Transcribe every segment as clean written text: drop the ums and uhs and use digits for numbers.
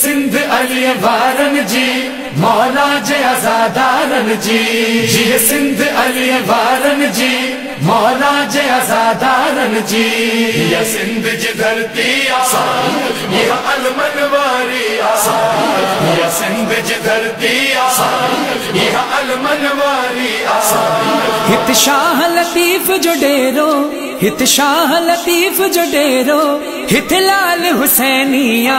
सिंध अली वारन जी मौला जे आजादारन जी। जी सिंध अली वारन जी मौला जे आजादारन जी। या सिंध जी धरती आसान या अलमन वारी आसान। या सिंध जी धरती आसान या अलमन वारी आसान। हित शाह लतीफ जो डेरो, हित शाह लतीफ जो डेरो, हित लाल हुसैनिया।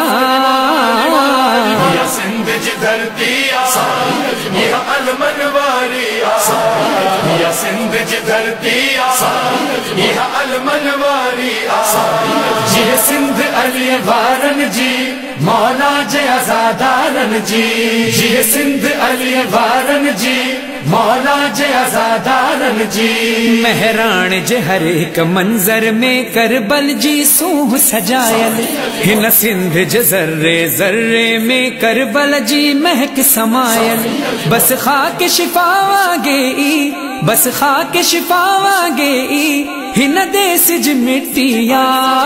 या सिंध जी धरती आसान या अलमन वारी आसान। या सिंध जी धरती आसान या अलमन वारी आसान। जी सिंध अली वारन जी मौला जे आजादारन जी। जी सिंध अली वारन जी मौला जे आजादारन जी। महराण जे हर एक मंजर में करबल जी सूह सजायल। हिन सिंध जे जर्रे जर्रे में करबल जी महक समायल। बस खाक शिफावागे ई, बस खाक शिफावागे ई, हिन देश जी मिट्टिया।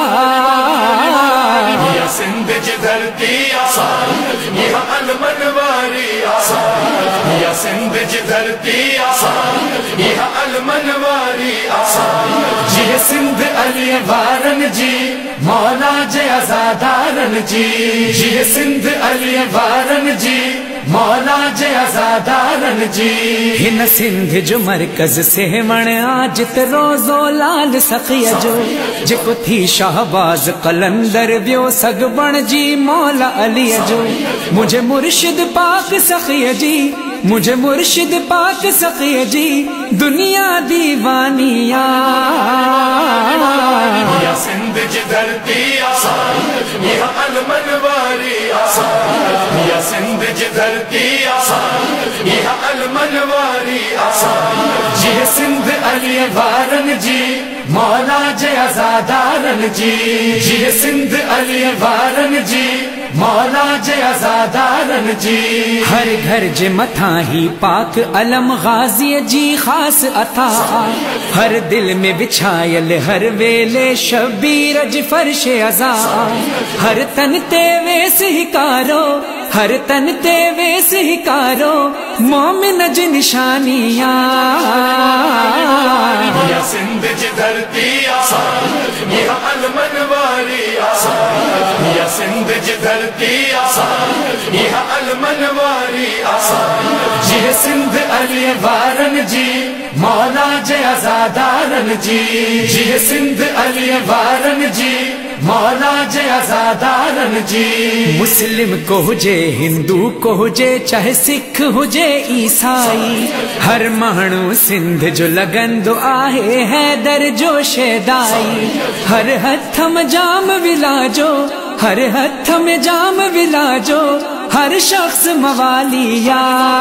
या सिंध जी धरती आसान या अलमन वारी आसान। या सिंध जी धरती आसान या अलमन वारी आसान। जी सिंध अली वारन जी मौला जे आजादारन जी। जी सिंध अली वारन जी मौला जे आजादारन जी। हिन सिंध जो मरकज सेवण आजित रोज़ो लाल सखिया जो, जेको थी शाहबाज कलंदर वियो सगबण जी मौला अली जो। मुझे मुर्शिद पाक सखिया जी, मुझे मुर्शिद पाक सखिया जी, दुनिया दीवानिया। या सिंध जी धरती आसान या अलमन वारी आसान। या सिंध जी धरती आसान या अलमन वारी आसान। जी सिंध अली वारन जी मौला जे आजादारन जी। जी सिंध अली वारन जी मौला जे आजादारन जी। हर घर जे मथा ही पाक अलम गाजी जी खास अता। हर दिल में बिछायल हर वेले शबीर जी फर्श अज़ा। हर तन ते वेस हिकारो, हर तन ते वेस हिकारो, मोमिन जी निशानिया। या सिंध जी धरती आसान या अलमन वारी आसान। या सिंध जी धरती आसान या अलमन वारी आसान। जी सिंध अली वारन जी मौला जे आजादारन जी। जी सिंध अली वारन जी मौला जे आजादारन जी। मुस्लिम को हुजे हिंदू को हुजे चाहे सिख हुजे ईसाई, हर माण्हू सिंध जो लगंदो आहे हैदर जो शेदाई। हर हथ में जाम विलाजो, हर हथ में जाम विलाजो, हर शख्स मवालिया।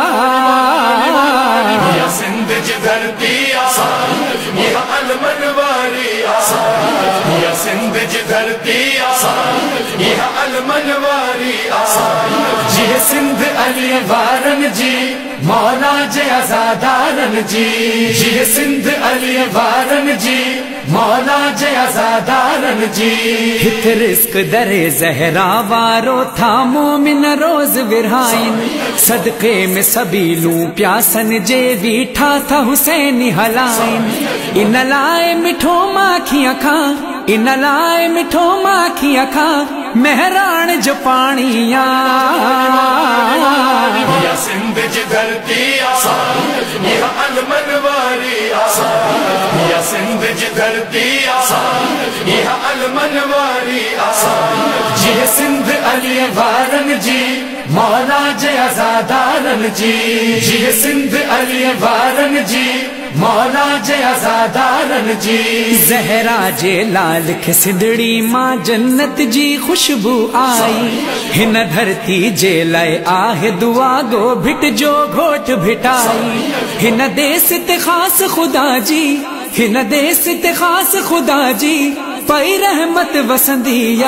या सिंध जी धरती आसान या अलमन वारी आसान। या सिंध जी धरती आसान या अलमन वारी आसान। जी सिंध अली वारन जी मौला जे आजादारन जी। जी सिंध अली वारन जी मौला जे आजादारन जी। हित रिस्क दरे जहरा वारो था मोमिन रोज विरहाइन। सदके में सबीलू प्यासन जे बीठा था हुसैनी हलाइन। इन लाए मिठो माखी अखा, इन लाए मिठो माखी अखा, महराण जो पानिया। या सिंध जी धरती आसान या अलमन वारी आसान। या सिंध जी धरती आसान या अलमन वारी आसान। जी सिंध अली वारन जी मौला जे आजादारन जी। जी सिंध अली वारन जी मौला जे आजादारन जी। जहरा जे लाल खे सिंधड़ी मां जन्नत जी खुशबू आई। हिन धरती जे लाए आहे दुआ गो भिट जो घोट भिटाई। हिन देश ते खास खुदा जी, हिन देश ते खास खुदा जी, पई रहमत वसंदिया।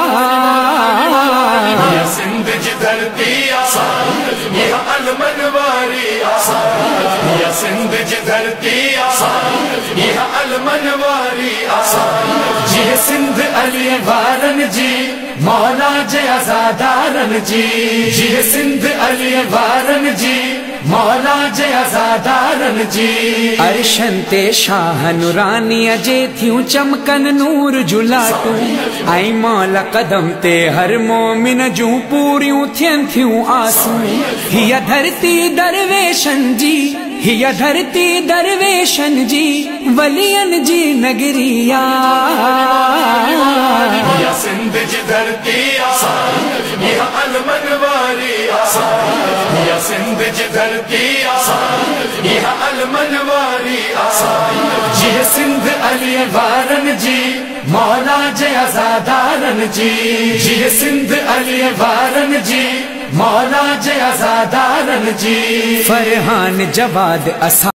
या सिंध जी धरती आसान या अलमन वारी आसान। या सिंध जी धरती आसान या अलमन वारी आसान। जी सिंध अली वारन जी मौला जे आजादार आज़ादारन जी, जीअ सिंध अली वारन जी, मौला जे आज़ादारन जी। अरशन ते शाह नूरानीअ जे थियूं चमकन नूर जुलाटू, ऐं मौला कदम ते हर मोमिन जूं पूरियूं थियनि थियूं आसूं। हीअ धरती दरवेशन जी, हीअ धरती दरवेशन जी, वलियन जी नगरिया। सिंध जी धरती इहा अलमन वारी या सिंध जी धरती इहा अलमन वारी। जीअ सिंध अली वारन जी, मौला जे आज़ादारन जी, जीअ सिंध अली वारन जी, मौला जे आज़ादारन जी। फरहान जवाद असा